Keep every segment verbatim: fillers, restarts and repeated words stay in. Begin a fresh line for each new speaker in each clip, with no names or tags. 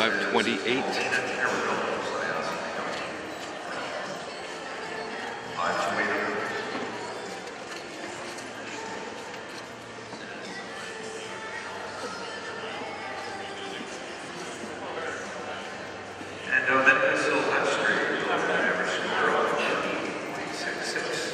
five twenty-eight.
And uh, then the Sylvester, average score of point six six.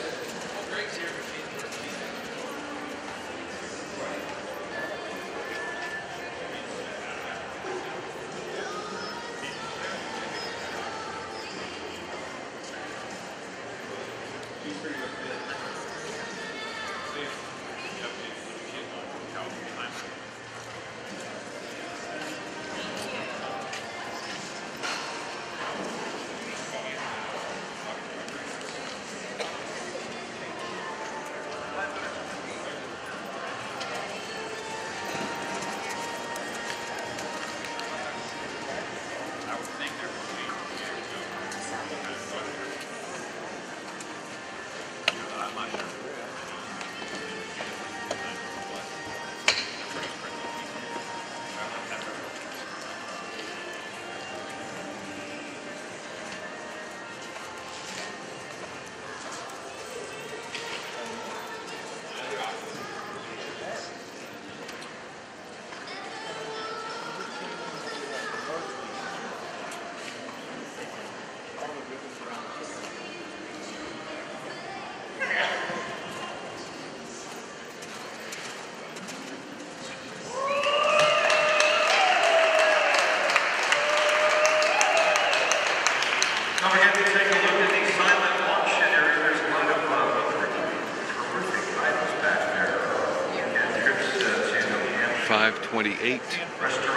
Don't forget to take a look at the silent auction area. There's a lot of uh, terrific items back there. And trips uh, to Hampshire.
five twenty-eight.
Restaurant.